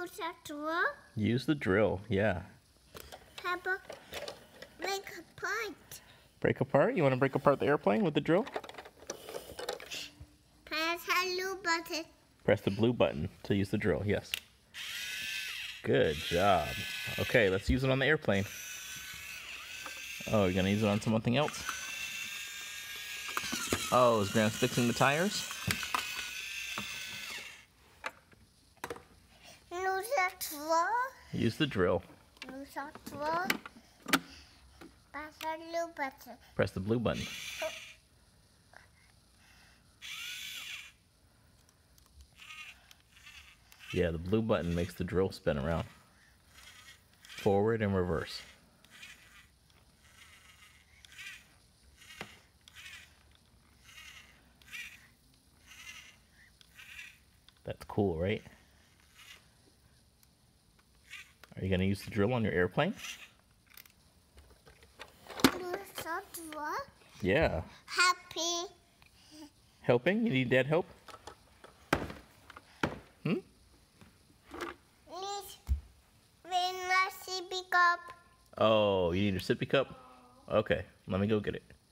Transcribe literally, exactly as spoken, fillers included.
use a drill? Use the drill, yeah. How about break apart? Break apart? You want to break apart the airplane with the drill? Press the blue button. Press the blue button to use the drill, yes. Good job. Okay, let's use it on the airplane. Oh, you're gonna use it on something else? Oh, is Grandma's fixing the tires? Use a drill. Use the drill. Use a drill. Press the blue button. Press the blue button. Yeah, the blue button makes the drill spin around. Forward and reverse. That's cool, right? Are you going to use the drill on your airplane? Use a drill. Yeah. Happy. Helping? You need Dad help? Hmm? Need when I see pick up. Oh, you need a sippy cup? Okay, let me go get it.